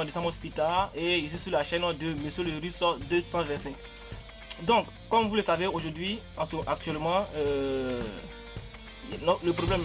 de Sam Hospital et ici sur la chaîne de Monsieur le Russe 225. Donc, comme vous le savez, aujourd'hui, actuellement, le problème...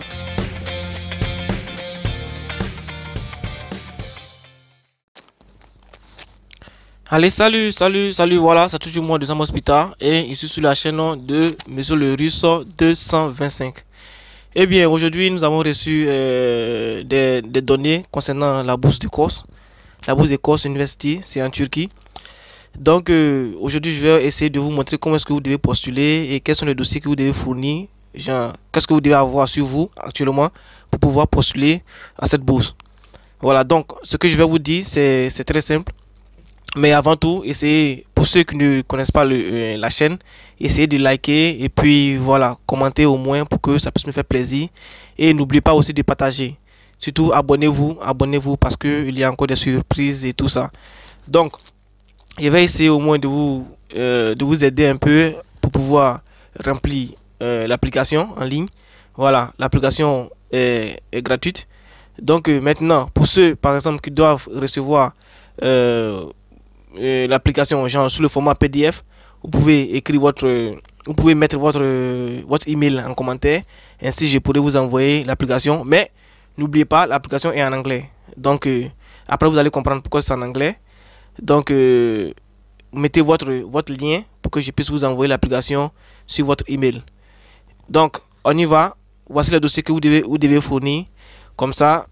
Allez, salut, voilà, c'est toujours moi de Sam Hospital et ici sur la chaîne de Monsieur le Russe 225. Eh bien, aujourd'hui, nous avons reçu des données concernant la bourse de Kos. La bourse de Kos University, c'est en Turquie. Donc, aujourd'hui, je vais essayer de vous montrer comment est-ce que vous devez postuler et quels sont les dossiers que vous devez fournir. Qu'est-ce que vous devez avoir sur vous actuellement pour pouvoir postuler à cette bourse. Voilà, donc, ce que je vais vous dire, c'est très simple. Mais avant tout, essayez, pour ceux qui ne connaissent pas la chaîne, essayez de liker et puis voilà, commenter au moins pour que ça puisse me faire plaisir. Et n'oubliez pas aussi de partager. Surtout abonnez-vous parce qu'il y a encore des surprises et tout ça. Donc, je vais essayer au moins de vous aider un peu pour pouvoir remplir l'application en ligne. Voilà, l'application est gratuite. Donc maintenant, pour ceux par exemple qui doivent recevoir l'application genre sous le format PDF, vous pouvez écrire vous pouvez mettre votre email en commentaire, ainsi je pourrai vous envoyer l'application. Mais n'oubliez pas, l'application est en anglais, donc après vous allez comprendre pourquoi c'est en anglais. Donc mettez votre lien pour que je puisse vous envoyer l'application sur votre email. Donc on y va. Voici le dossier que vous devez fournir comme ça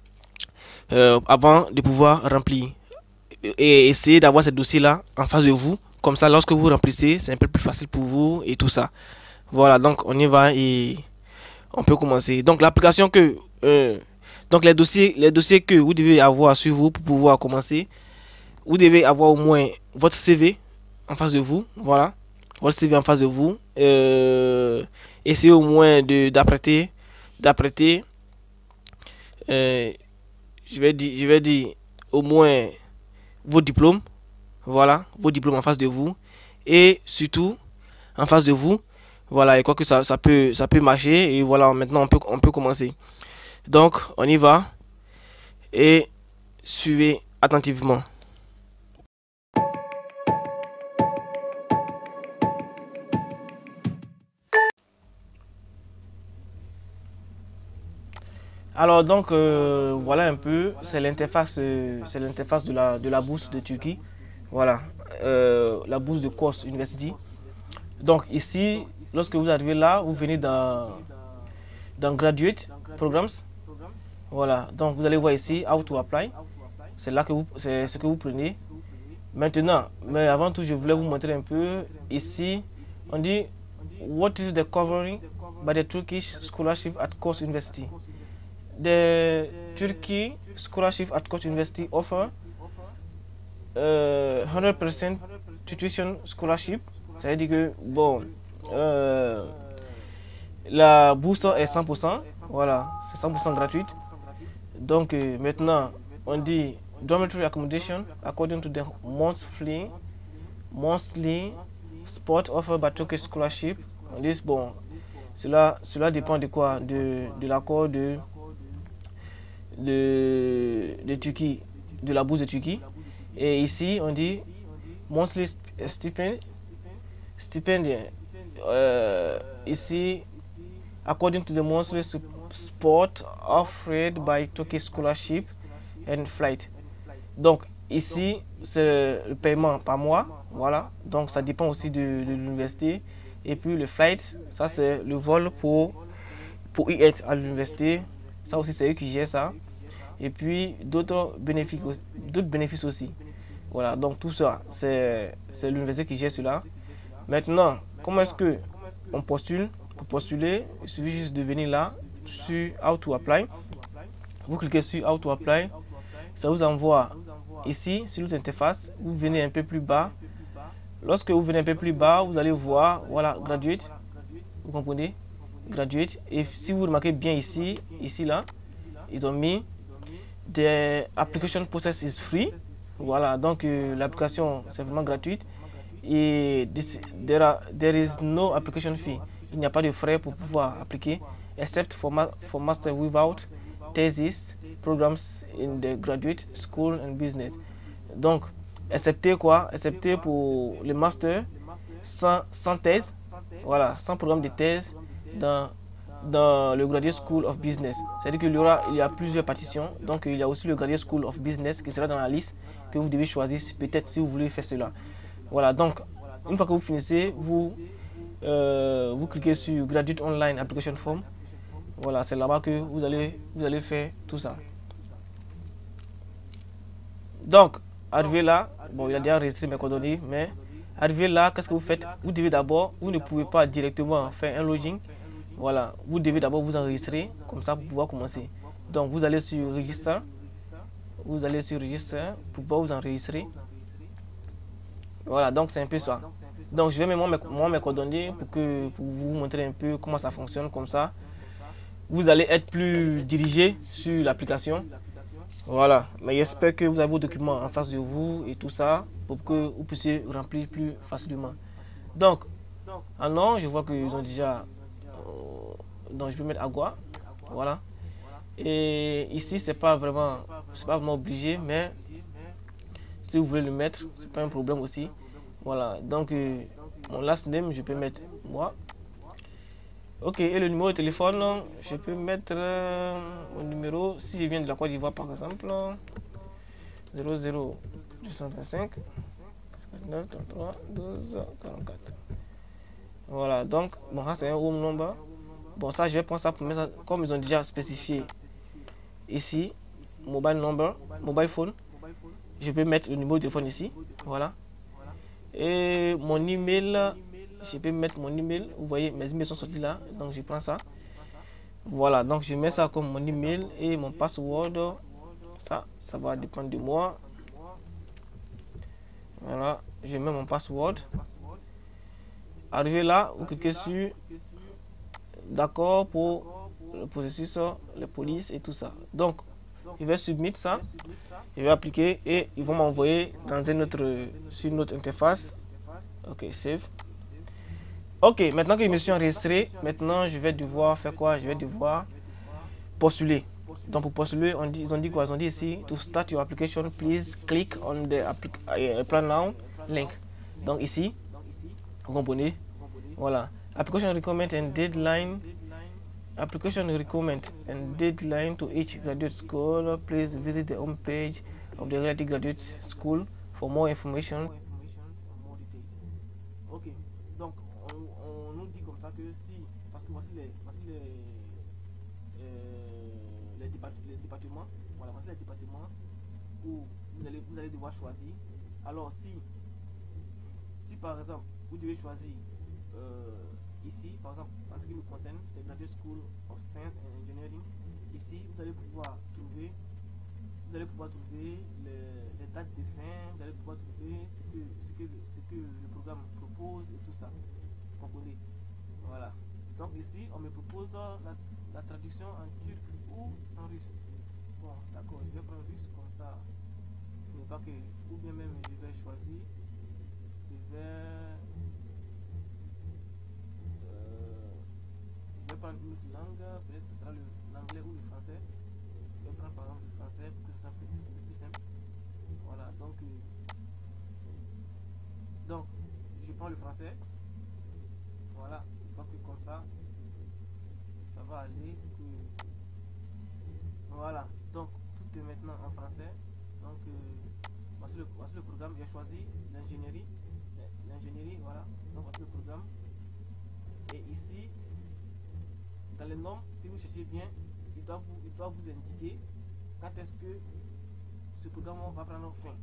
avant de pouvoir remplir. Et essayez d'avoir ce dossier là en face de vous, comme ça lorsque vous remplissez c'est un peu plus facile pour vous et tout ça. Voilà, donc on y va et on peut commencer. Donc l'application donc les dossiers que vous devez avoir sur vous pour pouvoir commencer, vous devez avoir au moins votre CV en face de vous. Voilà, votre CV en face de vous. Essayez au moins d'apprêter je vais dire au moins vos diplômes. Voilà, vos diplômes en face de vous et surtout en face de vous. Voilà, et quoi que ça peut marcher. Et voilà, maintenant on peut commencer. Donc on y va et suivez attentivement. Alors donc voilà un peu, c'est l'interface de la bourse de Turquie. Voilà, la bourse de Kos University. Donc ici, lorsque vous arrivez là, vous venez dans Graduate Programs. Voilà, donc vous allez voir ici How to Apply. C'est là que c'est ce que vous prenez. Maintenant, mais avant tout, je voulais vous montrer un peu. Ici, on dit What is the covering by the Turkish scholarship at Kos University? The Turkey scholarship at Kos University offer 100% tuition scholarship. Ça veut dire que bon, la bourse est 100%. Voilà, c'est 100% gratuite. Donc maintenant, on dit dormitory accommodation according to the monthly spot offered by Turkish scholarship. On dit bon, cela dépend de quoi, de l'accord de Turquie, de la bourse de Turquie. Et ici on dit monthly stipend ici according to the monthly spot offered by Turkish scholarship and flight. Donc ici c'est le paiement par mois. Voilà, donc ça dépend aussi de l'université. Et puis le flight, ça c'est le vol pour y être à l'université. Ça aussi c'est eux qui gèrent ça. Et puis d'autres bénéfices aussi. Voilà, donc tout ça c'est l'université qui gère cela. Maintenant, comment est-ce que on postule? Pour postuler, il suffit juste de venir là sur How to Apply. Vous cliquez sur How to Apply, ça vous envoie ici sur l'autre interface. Vous venez un peu plus bas. Lorsque vous venez un peu plus bas, vous allez voir, voilà, Graduate. Vous comprenez? Graduate. Et si vous remarquez bien ici là, ils ont mis The application process is free. Voilà, donc l'application c'est vraiment gratuite. Et there is no application fee. Il n'y a pas de frais pour pouvoir appliquer, except for master without thesis programs in the graduate school and business. Donc, excepté quoi? Excepté pour le master, sans thèse, voilà, sans programme de thèse dans le Graduate School of Business. C'est-à-dire il y a plusieurs partitions. Donc, il y a aussi le Graduate School of Business qui sera dans la liste que vous devez choisir peut-être si vous voulez faire cela. Voilà, donc, une fois que vous finissez, vous cliquez sur Graduate Online Application Form. Voilà, c'est là-bas que vous allez faire tout ça. Donc, arrivé là, bon, il a déjà enregistré mes coordonnées, mais arrivé là, qu'est-ce que vous faites? Vous devez d'abord, vous ne pouvez pas directement faire un login. Voilà, vous devez d'abord vous enregistrer, comme ça pour pouvoir commencer. Donc, vous allez sur Register. Vous allez sur Register pour pouvoir vous enregistrer. Voilà, donc c'est un peu ça. Donc, je vais mettre moi mes coordonnées pour vous montrer un peu comment ça fonctionne, comme ça. Vous allez être plus dirigé sur l'application. Voilà, mais j'espère que vous avez vos documents en face de vous et tout ça pour que vous puissiez remplir plus facilement. Donc, ah non, je vois qu'ils ont déjà... donc, je peux mettre Agua. Voilà. Et ici, c'est pas vraiment obligé, mais si vous voulez le mettre, c'est pas un problème aussi. Voilà, donc mon last name, je peux mettre moi. Ok, et le numéro de téléphone, je peux mettre mon numéro, si je viens de la Côte d'Ivoire par exemple, 00 225 59 33 12 44. Voilà, donc, bon, ça c'est un home number. Bon, ça je vais prendre ça pour mettre ça, comme ils ont déjà spécifié ici, mobile number, mobile phone. Je peux mettre le numéro de téléphone ici, voilà. Et mon email, je peux mettre mon email. Vous voyez, mes emails sont sortis là, donc je prends ça. Voilà, donc je mets ça comme mon email et mon password. Ça va dépendre de moi. Voilà, je mets mon password. Arrivé là, vous cliquez sur d'accord pour le processus, les polices et tout ça. Donc, je vais submit ça. Je vais appliquer et ils vont m'envoyer dans sur notre interface. Ok, save. Ok, maintenant que je me suis enregistré, maintenant je vais devoir faire quoi? Je vais devoir postuler. Donc pour postuler, ils ont dit quoi? Ils ont dit ici, to start your application, please click on the apply now link. Donc ici, vous comprenez? Voilà. Application requirement and deadline. Application requirement and deadline to each graduate school. Please visit the home page of the related graduate school for more information. Ok, donc on nous dit comme ça que si, parce que voici les départements, voilà, voici les départements où vous allez devoir choisir. Alors si par exemple vous devez choisir ici, par exemple, en ce qui nous concerne, c'est Graduate School of Science and Engineering. Ici, vous allez pouvoir trouver les dates de fin, vous allez pouvoir trouver ce que le programme propose et tout ça. Vous comprenez? Voilà. Donc ici, on me propose la traduction en turc ou en russe. Bon, d'accord, je vais prendre russe comme ça. Mais pas que, ou bien même je vais choisir. Je vais prendre une autre langue, peut-être ce sera l'anglais ou le français. Je vais prendre par exemple le français pour que ce soit plus simple. Voilà, donc je prends le français. Voilà, donc comme ça va aller. Voilà, donc tout est maintenant en français. Donc voici le programme. J'ai choisi l'ingénierie. Voilà, donc voici le programme. Et ici, dans les noms, si vous cherchez bien, il doit vous indiquer quand est-ce que ce programme va prendre fin.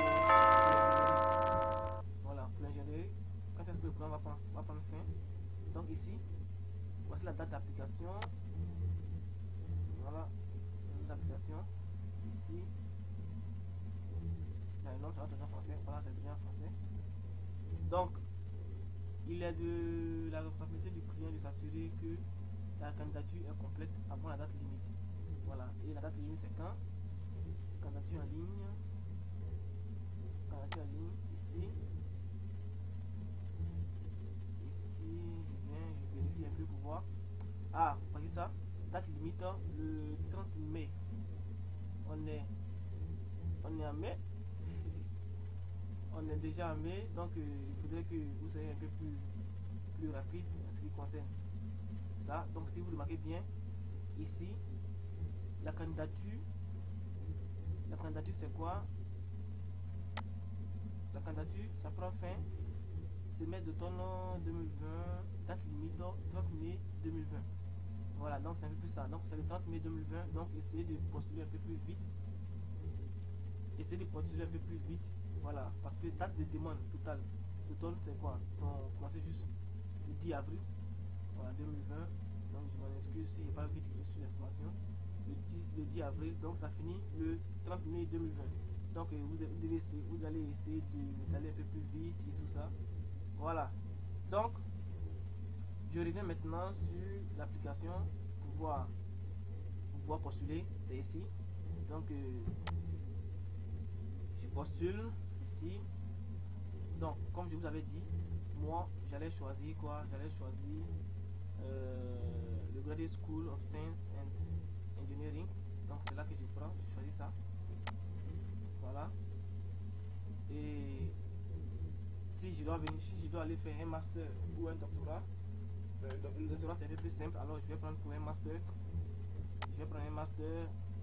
Voilà, pour l'ingénierie, quand est-ce que le programme va prendre fin. Donc ici, voici la date d'application. Voilà, la date d'application. Ici, dans les noms, ça va être en français. Voilà, c'est bien en français. Donc, il est de la responsabilité du client de s'assurer que la candidature est complète avant la date limite. Voilà, et la date limite c'est quand? Candidature en ligne. Candidature en ligne, ici. Ici, je vérifie un peu pour voir. Ah, voyez ça? Date limite le 30 mai. On est en mai. On est déjà en mai, donc il faudrait que vous soyez un peu plus rapide en ce qui concerne ça. Donc si vous remarquez bien, ici, la candidature c'est quoi? La candidature, ça prend fin semestre d'automne 2020, date limite 30 mai 2020. Voilà, donc c'est un peu plus ça. Donc c'est le 30 mai 2020, donc essayez de postuler un peu plus vite. Essayez de postuler un peu plus vite. Voilà, parce que date de demande totale d'automne c'est quoi? Ils ont commencé juste le 10 avril, voilà, 2020. Donc je m'en excuse si j'ai pas vite reçu l'information. Le 10 avril, donc ça finit le 30 mai 2020. Donc vous allez essayer d'aller un peu plus vite et tout ça. Voilà. Donc je reviens maintenant sur l'application pour pouvoir postuler. C'est ici. Donc je postule ici. Donc comme je vous avais dit, moi j'allais choisir quoi? J'allais choisir le Graduate School of Science and Engineering. Donc c'est là que je prends, je choisis ça. Voilà. Et si je dois aller faire un master ou un doctorat, le doctorat c'est un peu plus simple. Alors je vais prendre pour un master. Je vais prendre un master.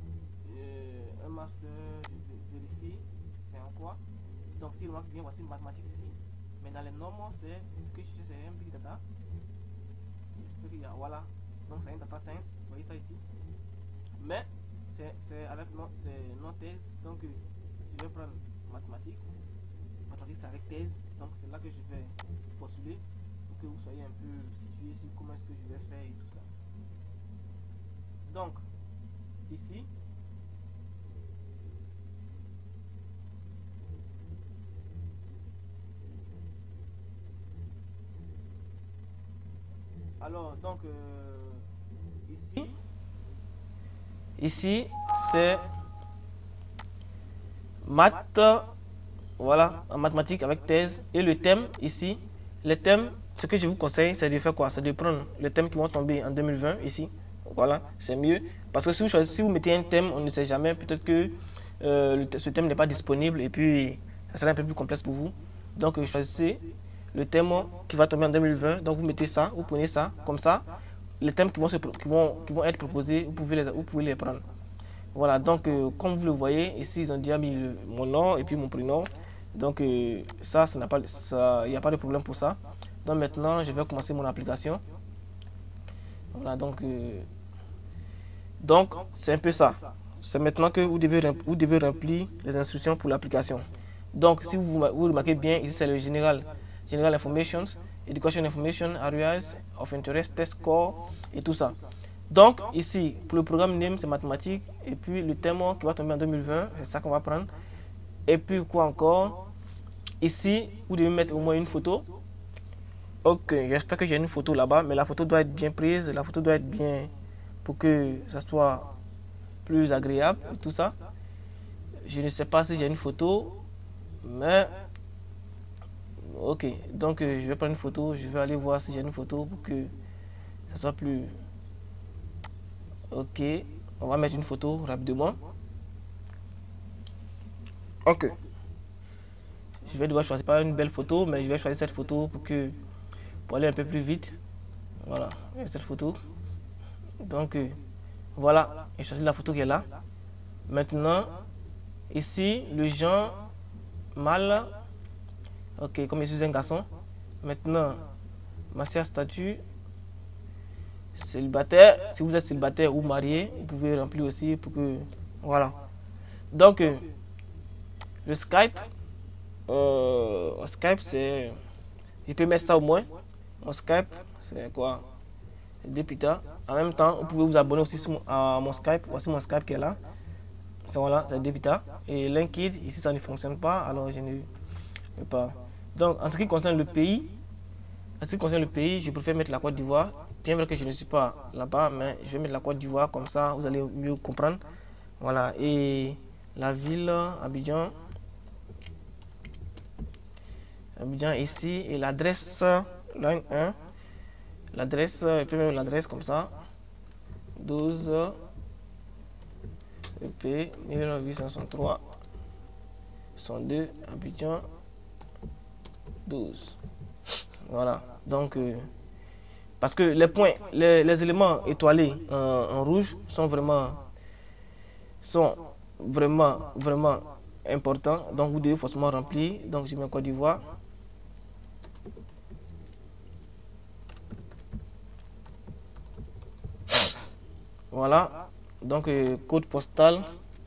Je vérifie c'est en quoi. Donc si vous remarquez bien, voici mathématiques ici. Mais dans les normes, c'est ce que je cherche, c'est un big data. J'espère qu'il y a, voilà. Donc c'est un data science. Vous voyez ça ici. Mais c'est avec non thèse. Donc je vais prendre mathématiques. Mathématiques c'est avec thèse. Donc c'est là que je vais postuler pour que vous soyez un peu situé sur comment est-ce que je vais faire et tout ça. Donc ici. Alors donc ici c'est maths, voilà, en mathématiques avec thèse. Et le thème ici, les thèmes, ce que je vous conseille c'est de faire quoi? C'est de prendre les thèmes qui vont tomber en 2020 ici. Voilà, c'est mieux parce que si vous mettez un thème, on ne sait jamais, peut-être que ce thème n'est pas disponible et puis ça sera un peu plus complexe pour vous. Donc choisissez le thème qui va tomber en 2020, donc vous mettez ça, vous prenez ça, comme ça, les thèmes qui vont être proposés, vous pouvez les prendre. Voilà, donc comme vous le voyez, ici ils ont déjà mis mon nom et puis mon prénom, donc ça n'a pas, il n'y a pas de problème pour ça. Donc maintenant, je vais commencer mon application. Voilà, donc c'est un peu ça. C'est maintenant que vous devez remplir les instructions pour l'application. Donc si vous remarquez bien, ici c'est le General Information, Education Information, Areas of Interest, Test Score et tout ça. Donc ici, pour le programme name, c'est mathématiques. Et puis le thème qui va tomber en 2020, c'est ça qu'on va prendre. Et puis quoi encore? Ici, vous devez mettre au moins une photo. Ok, j'espère que j'ai une photo là-bas, mais la photo doit être bien prise. La photo doit être bien pour que ça soit plus agréable et tout ça. Je ne sais pas si j'ai une photo, mais... Ok, donc je vais prendre une photo, je vais aller voir si j'ai une photo pour que ça soit plus... Ok, on va mettre une photo rapidement. Ok. Je vais devoir choisir pas une belle photo, mais je vais choisir cette photo pour aller un peu plus vite. Voilà, cette photo. Donc voilà, j'ai choisi la photo qui est là. Maintenant, ici, le genre mâle. Ok, comme je suis un garçon. Maintenant, ma statut célibataire. Si vous êtes célibataire ou marié, vous pouvez remplir aussi pour que... Voilà. Donc, le Skype. Skype, c'est... Je peux mettre ça au moins. Mon Skype, c'est quoi? Dépita. En même temps, vous pouvez vous abonner aussi à mon Skype. Voici mon Skype qui est là. Voilà, c'est Dépita. Et LinkedIn, ici, ça ne fonctionne pas. Alors, je ne peux pas... Donc, en ce qui concerne le pays, je préfère mettre la Côte d'Ivoire. Bien vrai que je ne suis pas là-bas, mais je vais mettre la Côte d'Ivoire, comme ça, vous allez mieux comprendre. Voilà, et la ville, Abidjan. Abidjan ici, et l'adresse, line 1. L'adresse, et puis même l'adresse comme ça. 12, EP 1863 102 Abidjan 12. Voilà, donc parce que les points, les éléments étoilés en rouge sont vraiment importants, donc vous devez forcément remplir. Donc je mets Côte d'Ivoire. Voilà, donc code postal.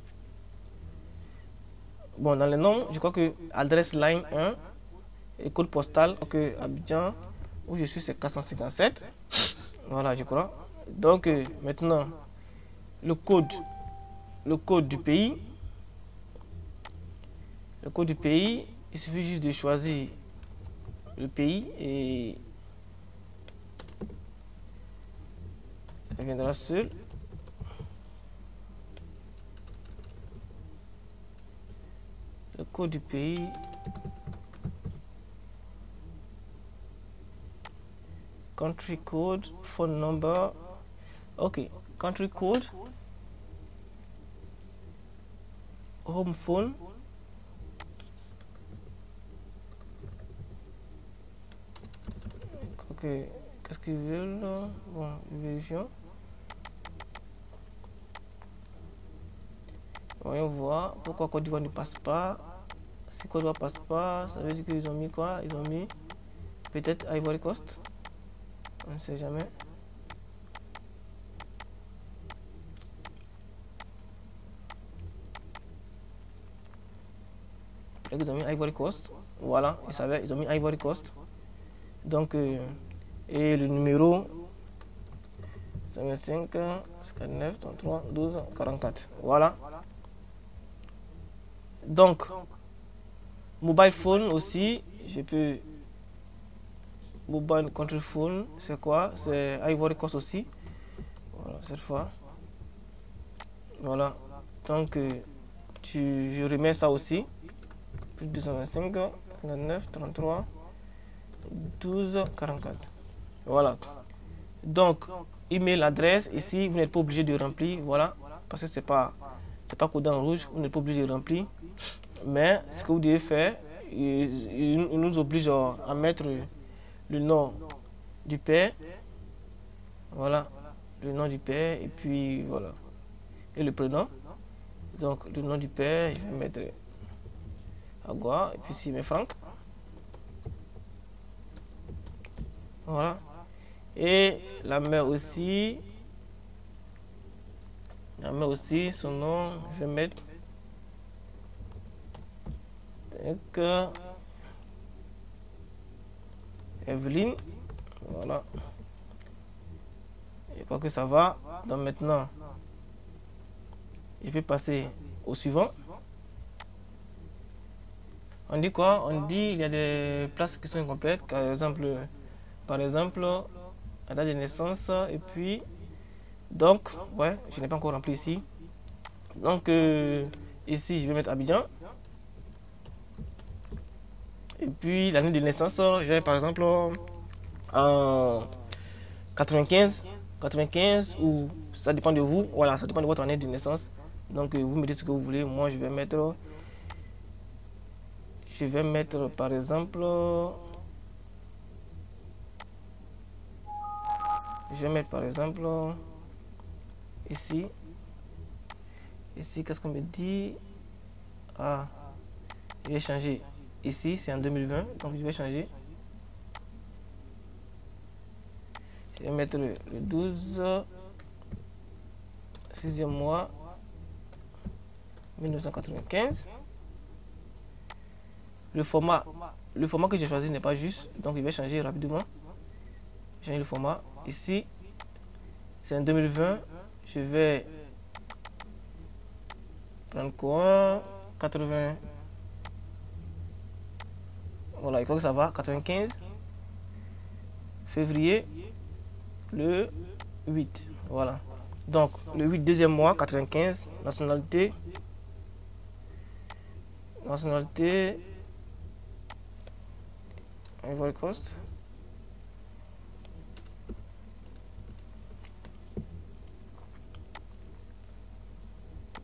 Bon, dans les noms, je crois que adresse line 1 et code postal, donc Abidjan, où je suis, c'est 457. Voilà, je crois. Donc maintenant, le code du pays. Le code du pays, il suffit juste de choisir le pays et ça viendra seul. Le code du pays. Country code, phone number. Ok, country code. Home phone. Ok, qu'est-ce qu'ils veulent? Bon, vérifions. Voyons voir pourquoi Côte d'Ivoire ne passe pas. Si Côte d'Ivoire passe pas, ça veut dire qu'ils ont mis quoi? Ils ont mis peut-être Ivory Coast. On ne sait jamais. Ils ont mis Ivory Coast. Voilà, ils ont mis Ivory Coast. Donc, et le numéro 55 59 33 12 44. Voilà. Donc, mobile phone aussi, je peux. Mobile country phone, c'est quoi? C'est Ivory Coast aussi. Voilà, cette fois. Voilà. Donc, je remets ça aussi. Plus 225 59 33 12 44. Voilà. Donc, email, adresse. Ici, vous n'êtes pas obligé de remplir. Voilà. Parce que c'est pas codé en rouge. Vous n'êtes pas obligé de remplir. Mais ce que vous devez faire, il nous oblige à mettre le nom du père. Voilà. Le nom du père. Et puis, voilà. Et le prénom. Donc, le nom du père, je vais mettre Agua. Et puis ici, mes Franck. Voilà. Et la mère aussi. La mère aussi, son nom, je vais mettre. Donc, Evelyne. Voilà. Je crois que ça va. Donc maintenant, je vais passer au suivant. On dit quoi? On dit il y a des places qui sont incomplètes. Par exemple, la date de naissance. Et puis, donc, ouais, je n'ai pas encore rempli ici. Donc, ici, je vais mettre Abidjan. Et puis, l'année de naissance, je vais par exemple en 95. 95 ou ça dépend de vous. Voilà, ça dépend de votre année de naissance. Donc, vous me dites ce que vous voulez. Moi, je vais mettre par exemple. Je vais mettre par exemple ici. Ici, qu'est-ce qu'on me dit? Ah, je vais changer. Ici, c'est en 2020, donc je vais changer. Je vais mettre le 12, 6e mois, 1995. Le format que j'ai choisi n'est pas juste, donc je vais changer rapidement. Changer le format. Ici, c'est en 2020. Je vais prendre quoi? 80. Voilà, je crois que ça va. 95. Février, le 8. Voilà. Donc, le 8, deuxième mois, 95. Nationalité. Ivory Coast.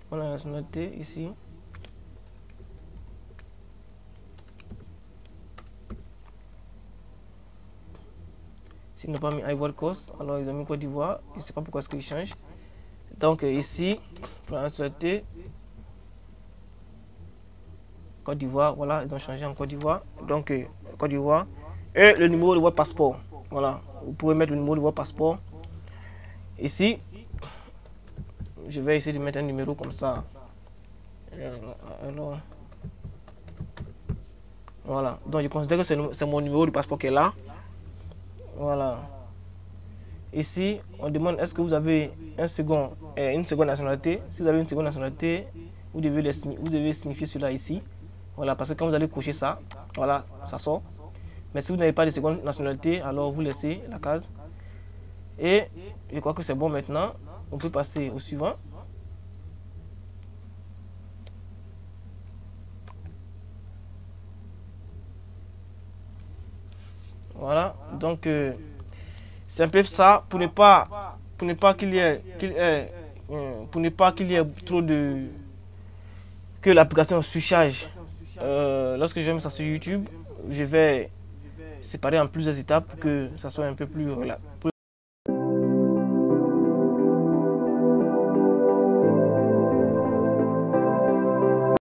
Voilà la nationalité ici. S'ils n'ont pas mis Ivory Coast, alors ils ont mis Côte d'Ivoire. Je ne sais pas pourquoi est-ce qu'ils changent. Donc ici, pour la nationalité, Côte d'Ivoire, voilà, ils ont changé en Côte d'Ivoire. Donc Côte d'Ivoire. Et le numéro de votre passeport. Voilà, vous pouvez mettre le numéro de votre passeport. Ici, je vais essayer de mettre un numéro comme ça. Alors, voilà, donc je considère que c'est mon numéro de passeport qui est là. Voilà. Ici, on demande est-ce que vous avez une seconde nationalité. Si vous avez une seconde nationalité, vous devez signifier cela ici. Voilà, parce que quand vous allez cocher ça, voilà, ça sort. Mais si vous n'avez pas de seconde nationalité, alors vous laissez la case. Et je crois que c'est bon maintenant. On peut passer au suivant. Voilà, donc c'est un peu ça pour ne pas qu'il y ait trop de que l'application surcharge. Lorsque je mets ça sur YouTube, je vais séparer en plusieurs étapes pour que ça soit un peu plus